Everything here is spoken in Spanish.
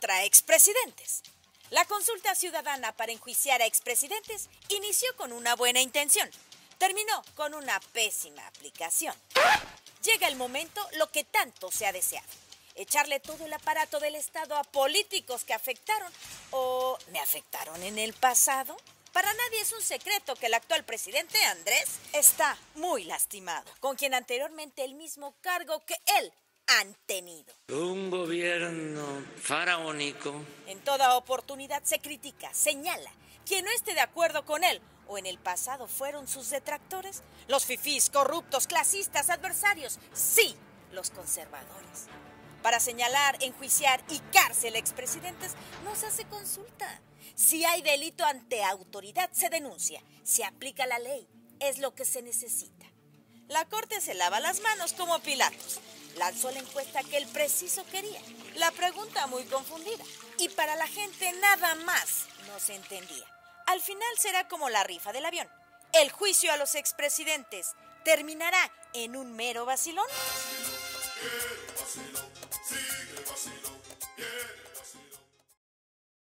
contra expresidentes. La consulta ciudadana para enjuiciar a expresidentes inició con una buena intención. Terminó con una pésima aplicación. Llega el momento, lo que tanto se ha deseado. Echarle todo el aparato del Estado a políticos que afectaron o me afectaron en el pasado. Para nadie es un secreto que el actual presidente Andrés está muy lastimado, con quien anteriormente el mismo cargo que él han tenido. Un gobierno faraónico. En toda oportunidad se critica, señala. Quien no esté de acuerdo con él o en el pasado fueron sus detractores, los fifís, corruptos, clasistas, adversarios, sí, los conservadores. Para señalar, enjuiciar y cárcel a expresidentes no se hace consulta. Si hay delito ante autoridad, se denuncia. Se aplica la ley. Es lo que se necesita. La Corte se lava las manos como Pilatos. Lanzó la encuesta que el preciso quería. La pregunta muy confundida. Y para la gente nada más no se entendía. Al final será como la rifa del avión. El juicio a los expresidentes terminará en un mero vacilón. Sigue vacilo, sigue vacilo, viene vacilo.